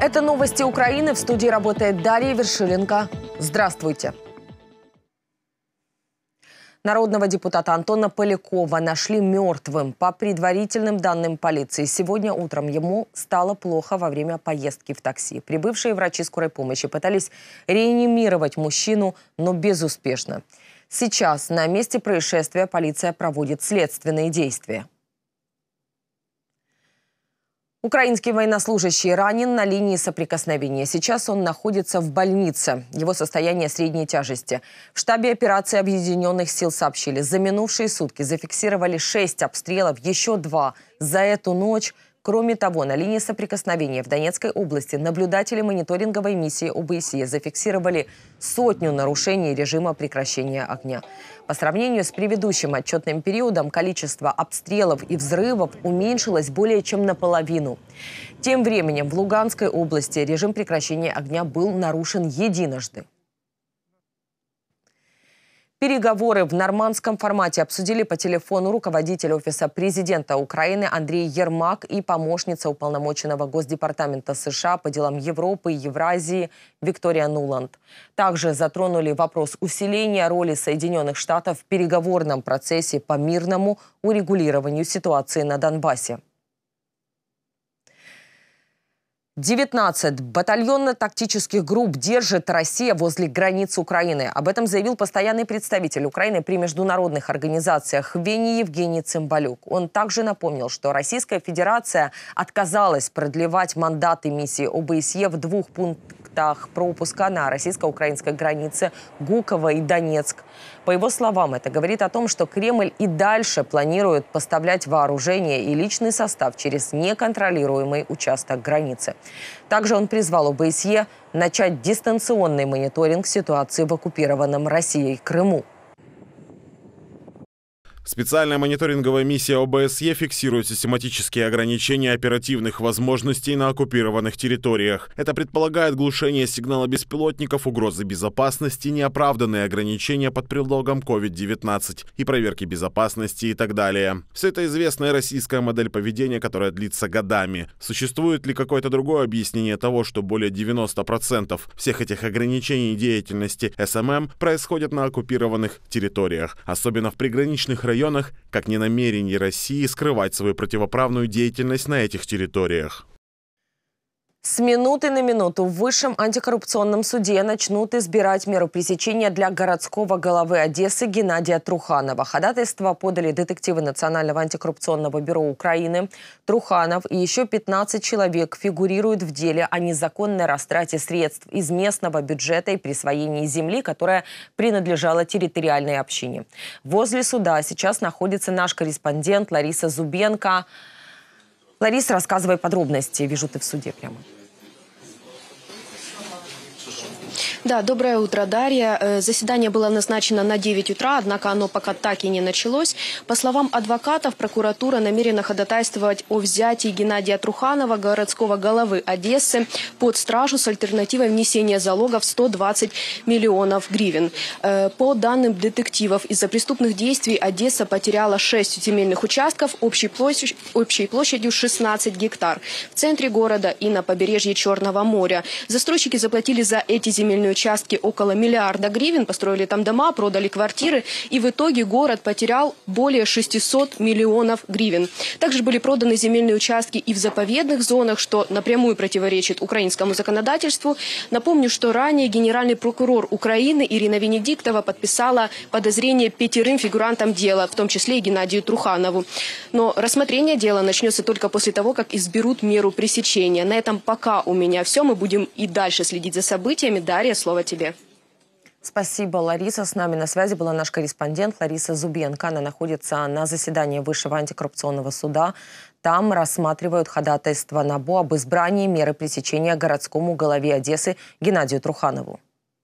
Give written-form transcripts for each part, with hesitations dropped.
Это новости Украины. В студии работает Дарья Вершиленко. Здравствуйте. Народного депутата Антона Полякова нашли мертвым. По предварительным данным полиции, сегодня утром ему стало плохо во время поездки в такси. Прибывшие врачи скорой помощи пытались реанимировать мужчину, но безуспешно. Сейчас на месте происшествия полиция проводит следственные действия. Украинский военнослужащий ранен на линии соприкосновения. Сейчас он находится в больнице. Его состояние средней тяжести. В штабе операции Объединенных сил сообщили, за минувшие сутки зафиксировали 6 обстрелов, еще 2 за эту ночь. Кроме того, на линии соприкосновения в Донецкой области наблюдатели мониторинговой миссии ОБСЕ зафиксировали 100 нарушений режима прекращения огня. По сравнению с предыдущим отчетным периодом количество обстрелов и взрывов уменьшилось более чем наполовину. Тем временем в Луганской области режим прекращения огня был нарушен единожды. Переговоры в нормандском формате обсудили по телефону руководитель Офиса президента Украины Андрей Ермак и помощница уполномоченного Госдепартамента США по делам Европы и Евразии Виктория Нуланд. Также затронули вопрос усиления роли Соединенных Штатов в переговорном процессе по мирному урегулированию ситуации на Донбассе. 19 батальонно-тактических групп держит Россия возле границ Украины. Об этом заявил постоянный представитель Украины при международных организациях в Вене Евгений Цымбалюк. Он также напомнил, что Российская Федерация отказалась продлевать мандаты миссии ОБСЕ в 2 пунктах пропуска на российско-украинской границе Гуково и Донецк. По его словам, это говорит о том, что Кремль и дальше планирует поставлять вооружение и личный состав через неконтролируемый участок границы. Также он призвал ОБСЕ начать дистанционный мониторинг ситуации в оккупированном Россией Крыму. Специальная мониторинговая миссия ОБСЕ фиксирует систематические ограничения оперативных возможностей на оккупированных территориях. Это предполагает глушение сигнала беспилотников, угрозы безопасности, неоправданные ограничения под предлогом COVID-19 и проверки безопасности и так далее. Все это известная российская модель поведения, которая длится годами. Существует ли какое-то другое объяснение того, что более 90% всех этих ограничений деятельности СММ происходят на оккупированных территориях, особенно в приграничных районах, как не намерение России скрывать свою противоправную деятельность на этих территориях. С минуты на минуту в Высшем антикоррупционном суде начнут избирать меру пресечения для городского головы Одессы Геннадия Труханова. Ходатайство подали детективы Национального антикоррупционного бюро Украины. Труханов и еще 15 человек фигурируют в деле о незаконной растрате средств из местного бюджета и присвоении земли, которая принадлежала территориальной общине. Возле суда сейчас находится наш корреспондент Лариса Зубенко. Лариса, рассказывай подробности. Вижу, ты в суде прямо. Да, доброе утро, Дарья. Заседание было назначено на 9 утра, однако оно пока так и не началось. По словам адвокатов, прокуратура намерена ходатайствовать о взятии Геннадия Труханова, городского головы Одессы, под стражу с альтернативой внесения залога в 120 миллионов гривен. По данным детективов, из-за преступных действий Одесса потеряла 6 земельных участков общей площадью 16 гектар в центре города и на побережье Черного моря. Застройщики заплатили за эти земельные участки около миллиарда гривен, построили там дома, продали квартиры, и в итоге город потерял более 600 миллионов гривен. Также были проданы земельные участки и в заповедных зонах, что напрямую противоречит украинскому законодательству. Напомню, что ранее генеральный прокурор Украины Ирина Венедиктова подписала подозрение 5 фигурантам дела, в том числе и Геннадию Труханову. Но рассмотрение дела начнется только после того, как изберут меру пресечения. На этом пока у меня все. Мы будем и дальше следить за событиями. Дарья, слово тебе. Спасибо, Лариса. С нами на связи была наш корреспондент Лариса Зубенко. Она находится на заседании Высшего антикоррупционного суда. Там рассматривают ходатайство НАБУ об избрании меры пресечения городскому голове Одессы Геннадию Труханову.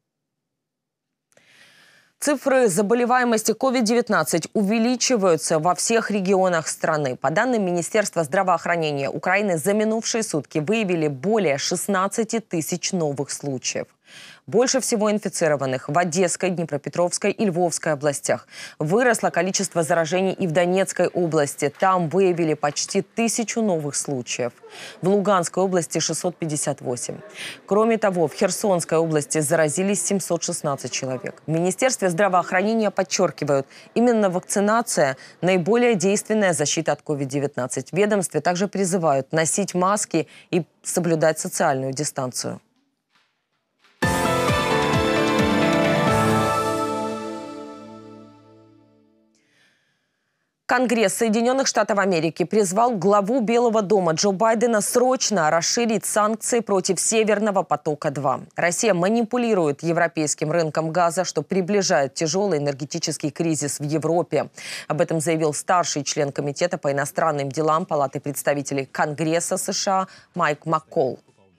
Цифры заболеваемости COVID-19 увеличиваются во всех регионах страны. По данным Министерства здравоохранения Украины, за минувшие сутки выявили более 16 тысяч новых случаев. Больше всего инфицированных в Одесской, Днепропетровской и Львовской областях. Выросло количество заражений и в Донецкой области. Там выявили почти 1000 новых случаев. В Луганской области 658. Кроме того, в Херсонской области заразились 716 человек. В Министерстве здравоохранения подчеркивают, именно вакцинация – наиболее действенная защита от COVID-19. В ведомстве также призывают носить маски и соблюдать социальную дистанцию. Конгресс Соединенных Штатов Америки призвал главу Белого дома Джо Байдена срочно расширить санкции против Северного потока-2. Россия манипулирует европейским рынком газа, что приближает тяжелый энергетический кризис в Европе. Об этом заявил старший член Комитета по иностранным делам Палаты представителей Конгресса США Майк Маккол.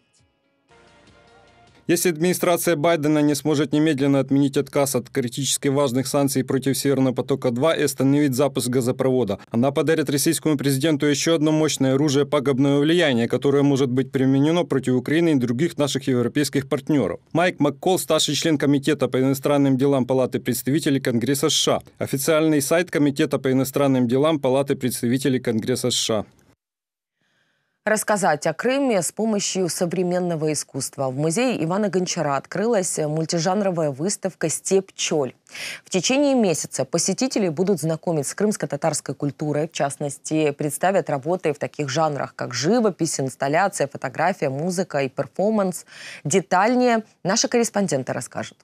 Если администрация Байдена не сможет немедленно отменить отказ от критически важных санкций против Северного потока-2 и остановить запуск газопровода, она подарит российскому президенту еще одно мощное оружие пагубного влияния, которое может быть применено против Украины и других наших европейских партнеров. Майк Маккол, старший член Комитета по иностранным делам Палаты представителей Конгресса США. Официальный сайт Комитета по иностранным делам Палаты представителей Конгресса США. Рассказать о Крыме с помощью современного искусства. В музее Ивана Гончара открылась мультижанровая выставка «Степь-Чоль». В течение месяца посетители будут знакомить с крымско-татарской культурой. В частности, представят работы в таких жанрах, как живопись, инсталляция, фотография, музыка и перформанс. Детальнее наши корреспонденты расскажут.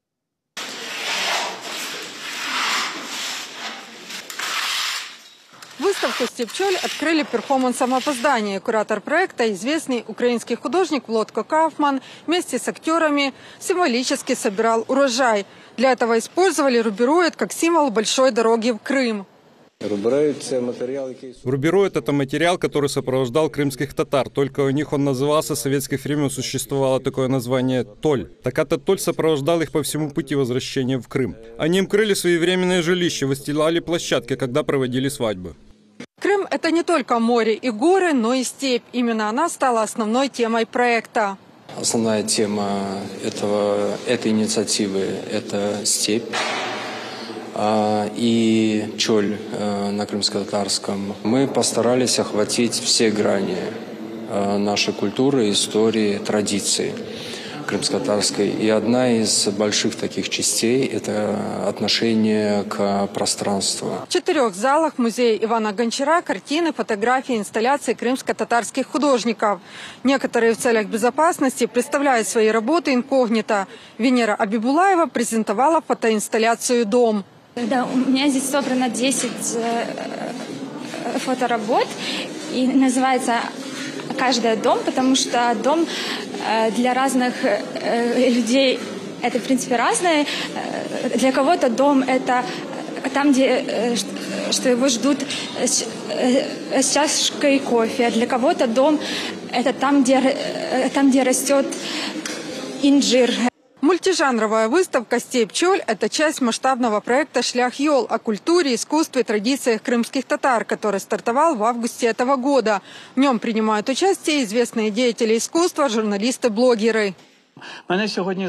Выставку «Степь-Чоль» открыли перформансом опоздания. Куратор проекта, известный украинский художник Володко Кауфман, вместе с актерами символически собирал урожай. Для этого использовали рубероид как символ большой дороги в Крым. Рубероид – это материал, который сопровождал крымских татар. Только у них он назывался, с советских времен существовало такое название «толь». Так этот толь сопровождал их по всему пути возвращения в Крым. Они им крыли свои временные жилища, выстилали площадки, когда проводили свадьбы. Крым – это не только море и горы, но и степь. Именно она стала основной темой проекта. Основная тема этой инициативы – это степь. И чоль на крымско-татарском. Мы постарались охватить все грани нашей культуры, истории, традиций крымско-татарской. И одна из больших таких частей – это отношение к пространству. В 4 залах музея Ивана Гончара картины, фотографии, инсталляции крымско-татарских художников. Некоторые в целях безопасности представляют свои работы инкогнито. Венера Абибулаева презентовала фотоинсталляцию «Дом». Да, у меня здесь собрано 10 фоторабот, и называется «Каждый дом», потому что дом для разных людей это, в принципе, разное. Для кого-то дом – это там, где что его ждут с чашкой кофе, а для кого-то дом – это там, где растет инжир. Мультижанровая выставка «Степь-Чоль» – это часть масштабного проекта «Шлях Йол» о культуре, искусстве и традициях крымских татар, который стартовал в августе этого года. В нем принимают участие известные деятели искусства, журналисты, блогеры. Меня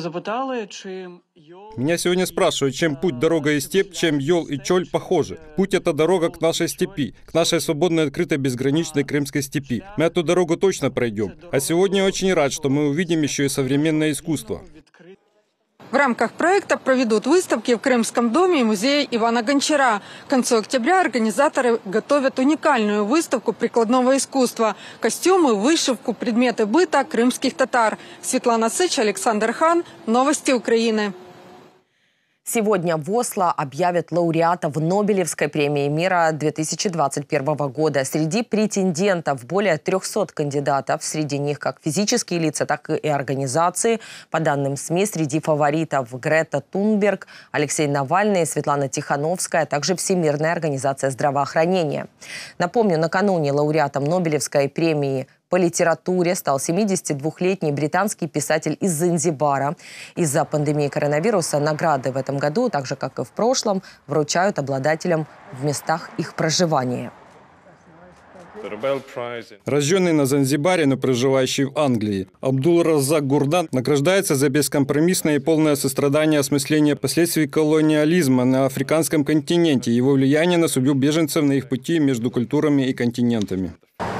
сегодня спрашивают, чем путь, дорога и степь, чем Йол и Чоль похожи. Путь – это дорога к нашей степи, к нашей свободной, открытой, безграничной крымской степи. Мы эту дорогу точно пройдем. А сегодня я очень рад, что мы увидим еще и современное искусство. В рамках проекта проведут выставки в Крымском доме и музее Ивана Гончара. К концу октября организаторы готовят уникальную выставку прикладного искусства. Костюмы, вышивку, предметы быта крымских татар. Светлана Сыч, Александр Хан. Новости Украины. Сегодня в Осло объявят лауреатов Нобелевской премии мира 2021 года. Среди претендентов более 300 кандидатов. Среди них как физические лица, так и организации. По данным СМИ, среди фаворитов Грета Тунберг, Алексей Навальный, Светлана Тихановская, а также Всемирная организация здравоохранения. Напомню, накануне лауреатом Нобелевской премии по литературе стал 72-летний британский писатель из Занзибара. Из-за пандемии коронавируса награды в этом году, так же как и в прошлом, вручают обладателям в местах их проживания. Рожденный на Занзибаре, но проживающий в Англии, Абдул-Раззак Гурдан награждается за бескомпромиссное и полное сострадание осмысления последствий колониализма на африканском континенте и его влияние на судьбу беженцев на их пути между культурами и континентами.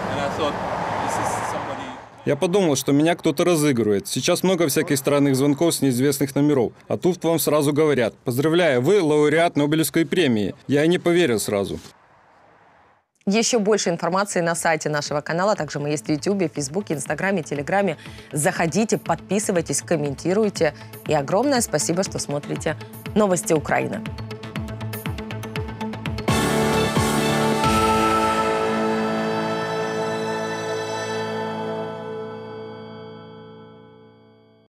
Я подумал, что меня кто-то разыгрывает. Сейчас много всяких странных звонков с неизвестных номеров. А тут вам сразу говорят: поздравляю, вы лауреат Нобелевской премии. Я и не поверил сразу. Еще больше информации на сайте нашего канала. Также мы есть в Ютубе, Фейсбуке, Инстаграме, Телеграме. Заходите, подписывайтесь, комментируйте. И огромное спасибо, что смотрите новости Украины.